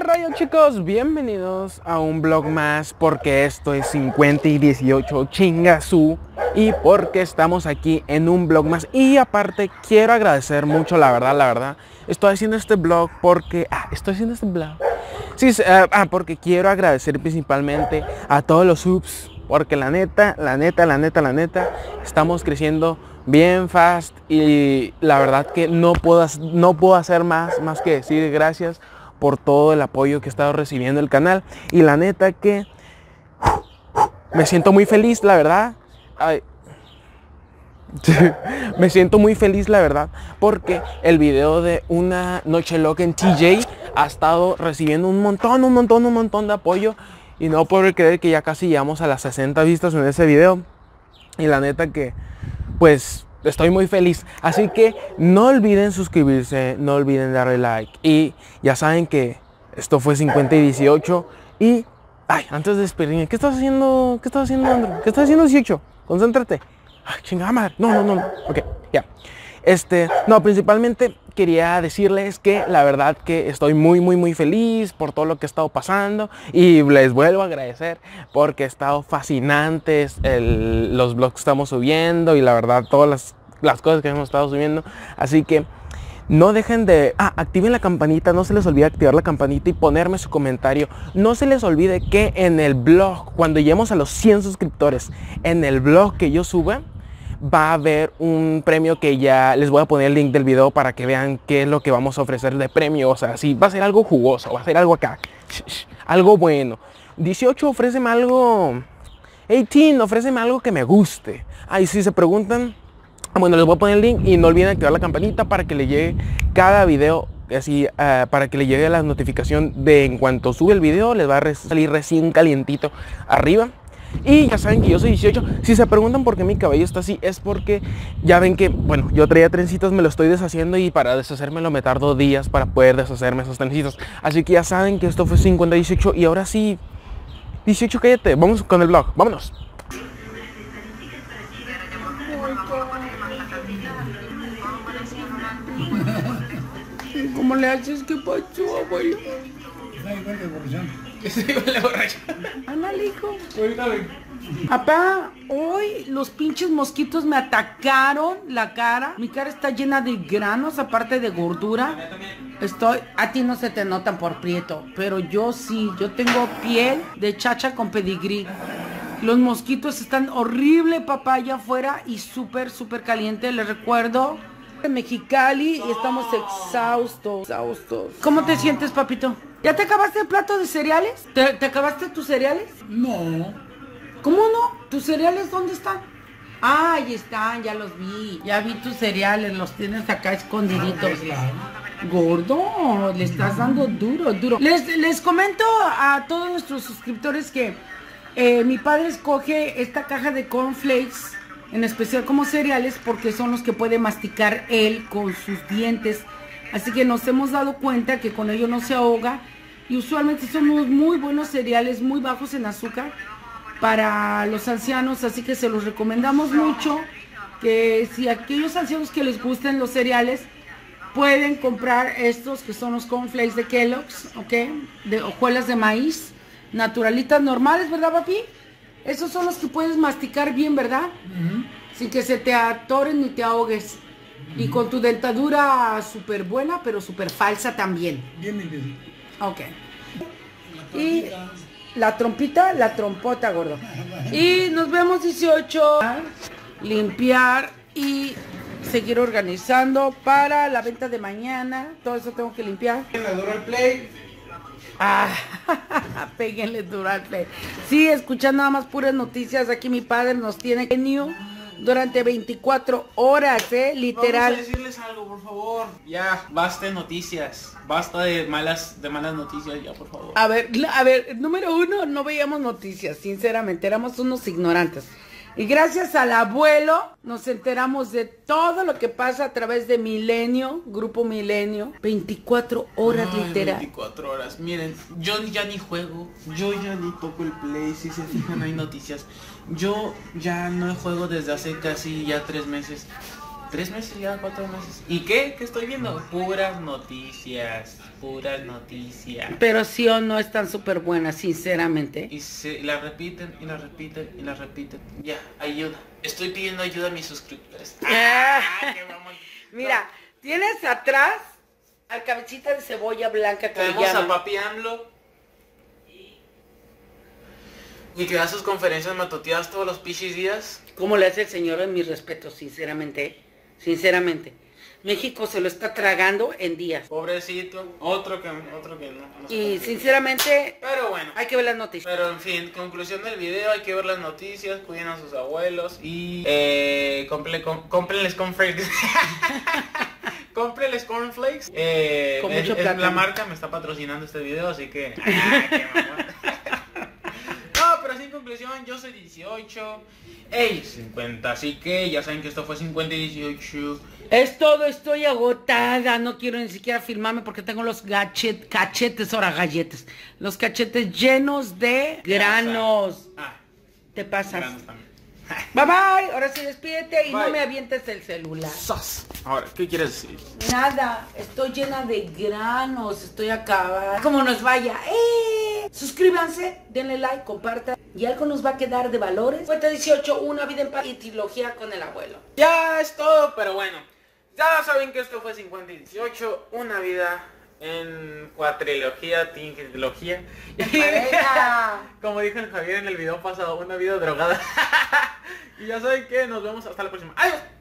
rayo, chicos? Bienvenidos a un vlog más, porque esto es 50 y 18 chingazú, y porque estamos aquí en un vlog más. Y aparte quiero agradecer mucho, la verdad, estoy haciendo este vlog porque porque quiero agradecer principalmente a todos los subs, porque la neta, estamos creciendo bien fast, y la verdad que no puedo hacer más que decir gracias por todo el apoyo que he estado recibiendo el canal. Y la neta que me siento muy feliz, la verdad. Me siento muy feliz, la verdad, porque el video de una noche loca en TJ ha estado recibiendo un montón de apoyo, y no puedo creer que ya casi llegamos a las 60 vistas en ese video. Y la neta que pues estoy muy feliz. Así que no olviden suscribirse, no olviden darle like, y ya saben que esto fue 50 y 18. Y antes de despedirme, ¿qué estás haciendo? ¿Qué estás haciendo, Andrew? ¿Qué estás haciendo, 18? Concéntrate. Chingada madre. No. Ok, ya. No, principalmente quería decirles que la verdad que estoy muy feliz por todo lo que ha estado pasando, y les vuelvo a agradecer porque ha estado fascinantes los vlogs que estamos subiendo, y la verdad todas las cosas que hemos estado subiendo. Así que no dejen de... activen la campanita, no se les olvide activar la campanita y ponerme su comentario. No se les olvide que en el vlog, cuando lleguemos a los 100 suscriptores, en el vlog que yo suba, va a haber un premio que ya les voy a poner el link del video para que vean qué es lo que vamos a ofrecer de premio. O sea, si va a ser algo jugoso, va a ser algo acá, algo bueno. 18, ofréceme algo. 18, ofréceme algo que me guste. Y si se preguntan, bueno, les voy a poner el link, y no olviden activar la campanita para que le llegue cada video, así, para que le llegue la notificación de en cuanto sube el video, les va a salir recién calientito arriba. Y ya saben que yo soy 18. Si se preguntan por qué mi cabello está así, es porque ya ven que, bueno, yo traía trencitas, me lo estoy deshaciendo, y para deshacérmelo me tardo días para poder deshacerme esos trencitos. Así que ya saben que esto fue 50 y 18. Y ahora sí, 18, cállate, vamos con el vlog, vámonos. ¿Cómo le haces? ¿Qué pasó, abuelo? Ándale, hijo. Papá, hoy los pinches mosquitos me atacaron la cara. Mi cara está llena de granos, aparte de gordura. A ti no se te notan por prieto, pero yo sí. Yo tengo piel de chacha con pedigrí. Los mosquitos están horrible, papá, allá afuera, y súper caliente. Les recuerdo, en Mexicali, y estamos exhaustos. ¿Cómo te sientes, papito? ¿Ya te acabaste el plato de cereales? ¿Te acabaste tus cereales? No. ¿Cómo no? ¿Tus cereales dónde están? Ahí están, ya los vi. Ya vi tus cereales, los tienes acá escondiditos. Gordo, le estás dando duro. Les comento a todos nuestros suscriptores que mi padre escoge esta caja de cornflakes, en especial como cereales, porque son los que puede masticar él con sus dientes. Así que nos hemos dado cuenta que con ello no se ahoga, y usualmente son unos muy buenos cereales, muy bajos en azúcar para los ancianos. Así que se los recomendamos mucho, que si aquellos ancianos que les gusten los cereales, pueden comprar estos que son los cornflakes de Kellogg's, ¿ok? De hojuelas de maíz, naturalitas, normales, ¿verdad, papi? Esos son los que puedes masticar bien, ¿verdad? Sin que se te atoren ni te ahogues. Y con tu dentadura súper buena, pero súper falsa también. Bien limpiecito. Ok. Y la trompota, gordo. Y nos vemos 18. Limpiar y seguir organizando para la venta de mañana. Todo eso tengo que limpiar. La Dural Play. Péguenle duro al play. Sí, escuchando nada más puras noticias. Aquí mi padre nos tiene genio durante 24 horas, literal. Vamos a decirles algo, por favor. Ya, basta de noticias. Basta de malas noticias, ya, por favor. A ver, número uno, no veíamos noticias, sinceramente, éramos unos ignorantes. Y gracias al abuelo nos enteramos de todo lo que pasa a través de Milenio, Grupo Milenio. 24 horas, literal. 24 horas. Miren, yo ya ni juego, yo ya ni toco el play. Si se fijan, hay noticias. Yo ya no juego desde hace casi ya 3 meses. 3 meses ya, 4 meses. ¿Y qué? ¿Qué estoy viendo? Puras noticias, puras noticias. Pero sí o no están súper buenas, sinceramente. Y se la repiten, y la repiten, y la repiten. Ya, ayuda. Estoy pidiendo ayuda a mis suscriptores. ¡Qué mamón! Mira, tienes atrás al cabecita de cebolla blanca que le Tenemos a llaman. Papi AMLO. Y que da sus conferencias matuteadas todos los pichis días. ¿Cómo le hace el señor? En mis respetos, sinceramente. Sinceramente. México se lo está tragando en días. Pobrecito. Otro que no. Y sinceramente, Pero bueno. hay que ver las noticias. Pero en fin, conclusión del video, hay que ver las noticias, cuiden a sus abuelos y cómprenles cornflakes. Cómprenles cornflakes. Con mucho La plátano. marca me está patrocinando este video, así que... qué mamón. No, pero sin conclusión, yo soy 18. Ey, 50, así que ya saben que esto fue 50 y 18. Es todo, estoy agotada. No quiero ni siquiera filmarme porque tengo los cachetes, ahora galletas. Los cachetes llenos de granos. Te pasas. Granos también. Bye bye. Ahora sí despídete y no Bye. me avientes el celular. ¡Sas! Ahora, ¿qué quieres decir? Nada, estoy llena de granos, estoy acabada. Como nos vaya, suscríbanse, denle like, compartan. Y algo nos va a quedar de valores. 50-18, una vida en paz y trilogía con el abuelo. Ya es todo, pero bueno. Ya saben que esto fue 50 y 18, una vida en cuatrilogía, trilogía. Pareja. Como dijo el Javier en el video pasado, una vida drogada. Y ya saben que nos vemos hasta la próxima. ¡Adiós!